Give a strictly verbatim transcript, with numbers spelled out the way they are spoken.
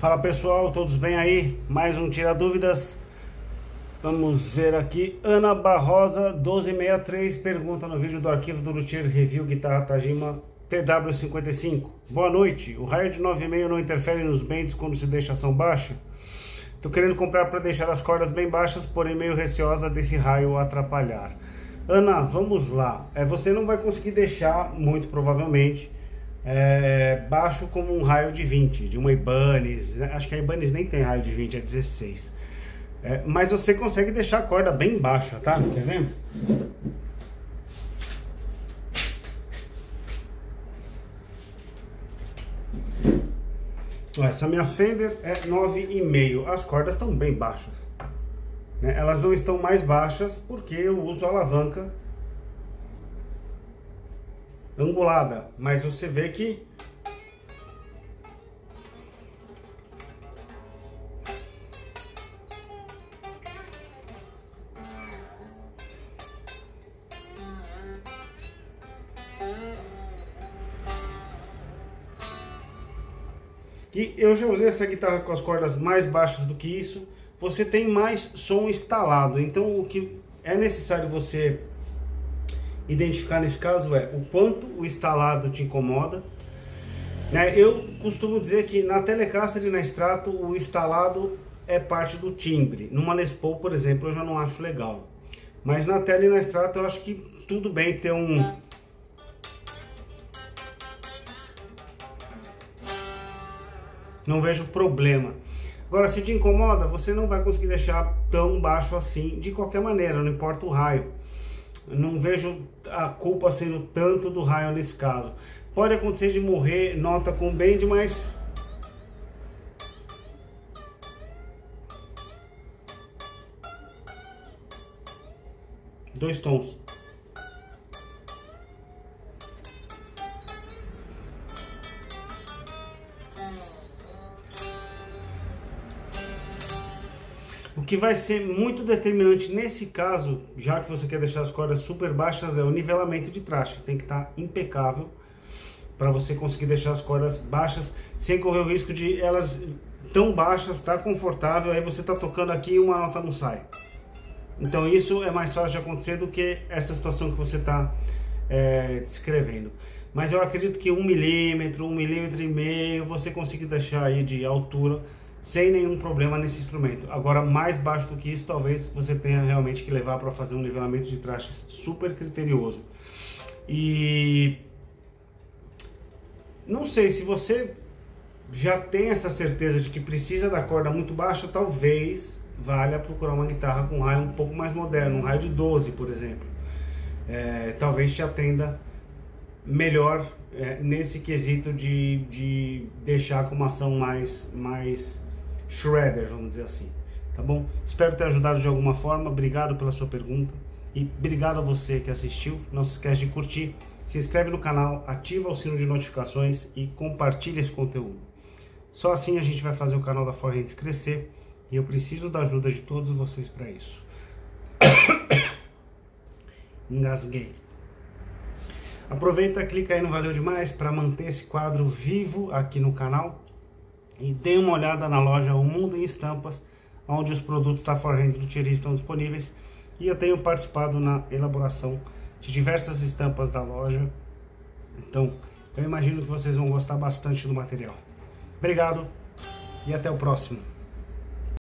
Fala pessoal, todos bem aí? Mais um Tira Dúvidas. Vamos ver aqui. Ana Barrosa doze sessenta e três pergunta no vídeo do arquivo do Luthier Review Guitarra Tajima T W cinquenta e cinco. Boa noite. O raio de nove vírgula cinco não interfere nos bends quando se deixa ação baixa? Tô querendo comprar para deixar as cordas bem baixas, porém meio receosa desse raio atrapalhar. Ana, vamos lá. É, você não vai conseguir deixar, muito provavelmente, é, baixo como um raio de vinte, de uma Ibanez. Né? Acho que a Ibanez nem tem raio de vinte, é dezesseis. É, mas você consegue deixar a corda bem baixa, tá? Quer ver? Essa minha Fender é nove vírgula cinco. As cordas estão bem baixas, né? Elas não estão mais baixas porque eu uso a alavanca angulada, mas você vê que que eu já usei essa guitarra com as cordas mais baixas do que isso. Você tem mais som instalado, então o que é necessário você identificar nesse caso é o quanto o instalado te incomoda, né? Eu costumo dizer que na Telecaster e na Strato o instalado é parte do timbre. Numa Les Paul, por exemplo, eu já não acho legal, mas na Tele e na Strato eu acho que tudo bem ter um não vejo problema. Agora, se te incomoda, você não vai conseguir deixar tão baixo assim de qualquer maneira, não importa o raio. Não vejo a culpa sendo tanto do raio nesse caso. Pode acontecer de morrer nota com bend, mas dois tons. O que vai ser muito determinante nesse caso, já que você quer deixar as cordas super baixas, é o nivelamento de trastes. Tem que estar impecável para você conseguir deixar as cordas baixas sem correr o risco de elas tão baixas, tá confortável, aí você tá tocando aqui e uma nota não sai. Então isso é mais fácil de acontecer do que essa situação que você está é, descrevendo. Mas eu acredito que um milímetro, um milímetro e meio você consegue deixar aí de altura sem nenhum problema nesse instrumento. Agora, mais baixo do que isso, talvez você tenha realmente que levar para fazer um nivelamento de trastes super criterioso. E não sei, se você já tem essa certeza de que precisa da corda muito baixa, talvez valha procurar uma guitarra com raio um pouco mais moderno, um raio de doze, por exemplo. É, talvez te atenda melhor é, nesse quesito de, de deixar com uma ação mais, mais shredder, vamos dizer assim, tá bom? Espero ter ajudado de alguma forma. Obrigado pela sua pergunta e obrigado a você que assistiu. Não se esquece de curtir, se inscreve no canal, ativa o sino de notificações e compartilha esse conteúdo. Só assim a gente vai fazer o canal da quatro Hands crescer e eu preciso da ajuda de todos vocês para isso. Engasguei. Aproveita, clica aí no Valeu Demais para manter esse quadro vivo aqui no canal. E dê uma olhada na loja O Mundo em Estampas, onde os produtos da quatro Hands do Luthier estão disponíveis. E eu tenho participado na elaboração de diversas estampas da loja. Então, eu imagino que vocês vão gostar bastante do material. Obrigado e até o próximo.